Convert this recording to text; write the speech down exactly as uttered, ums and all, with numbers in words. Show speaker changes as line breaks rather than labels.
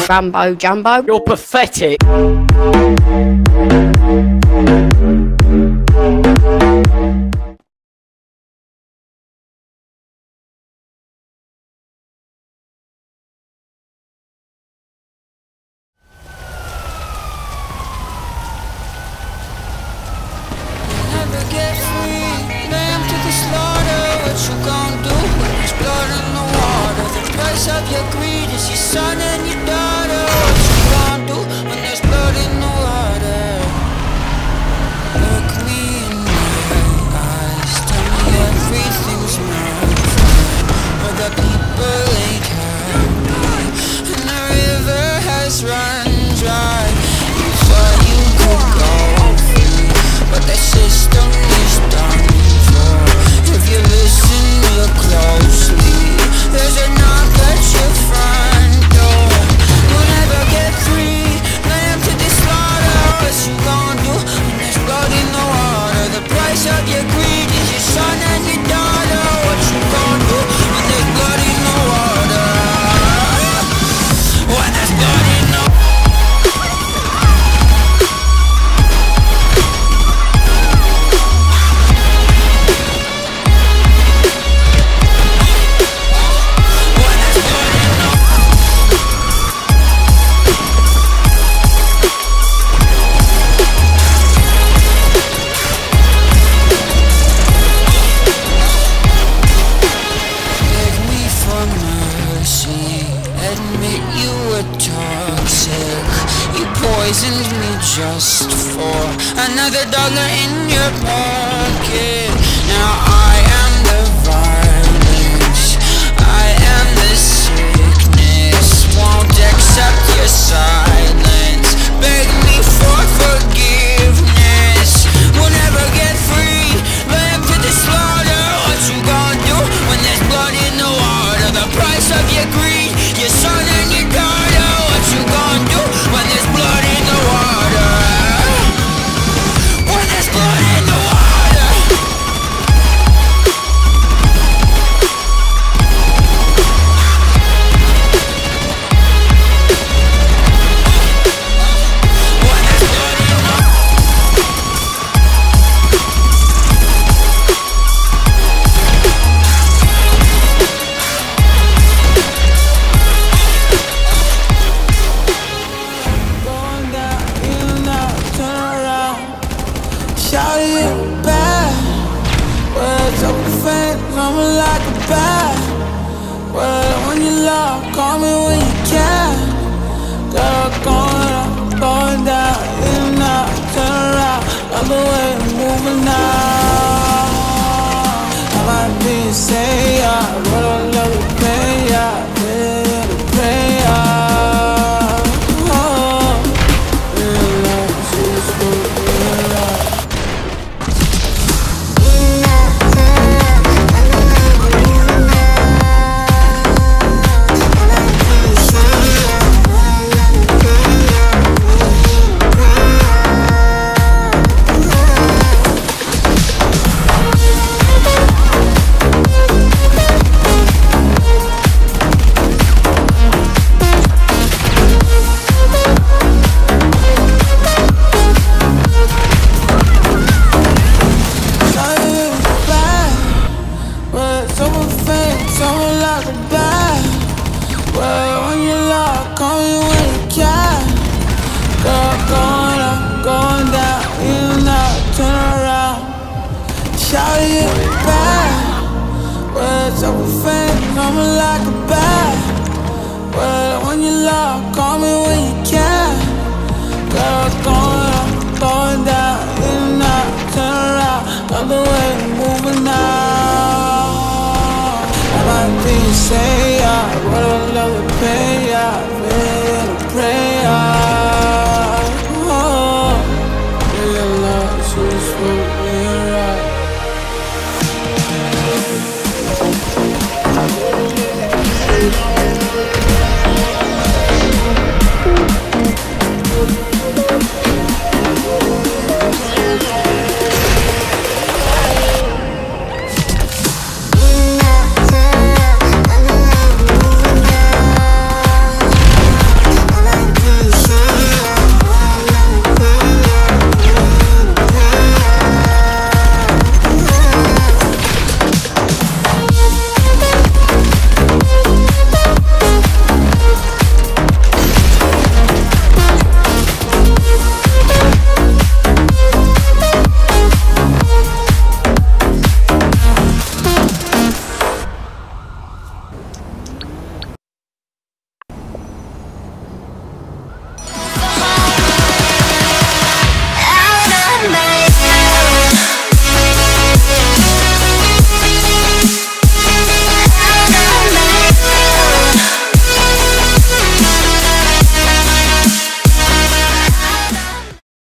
Rambo Jumbo.
You're pathetic.
Never get free, lamb to the slaughter. What you gon' do when there's blood in the water? The price of your greed is your son and your daughter. What you gon' do when there's blood in the water? Look me in my eyes, tell me everything's not fine, but the people ain't happy, and the river has run dry. You thought you could go free, but the system is done for. If you listen real closely, there's a knock at your front door. You'll never get free, lamb to the slaughter. What you gon' do when there's blood in the water? The price of your greed is your son and your daughter. What you gon' do when there's blood in the water? When there's blood in the water. Admit you were toxic. You poisoned me just for another dollar in your pocket. Now I am the violence, I am the sickness. Won't accept your silence, beg me for forgiveness. We'll never get free, lamb to the slaughter. What you gon' do when there's blood in the water? The price of your greed, your son and your daughter. What you gon' do when there's blood in the water? When there's blood in the water. When there's blood in the water. Going down, in and out, turn around. Shout it back. Words of defense, I'm like a bat. Well, when you love, call me when you can. Girl, going up, going down, in and out, turn around. Love the way I'm moving now. I might be a sayer, but I love the pain, yeah, yeah, the pain, yeah. Well,